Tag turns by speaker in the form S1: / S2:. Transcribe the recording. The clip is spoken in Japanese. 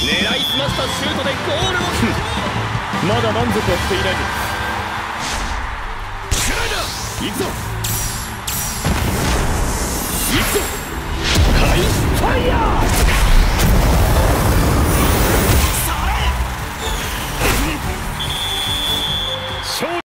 S1: 狙いすましたシュートでゴールを
S2: まだ満足はしていないのです。行くぞ行くぞ。ハイファイヤー。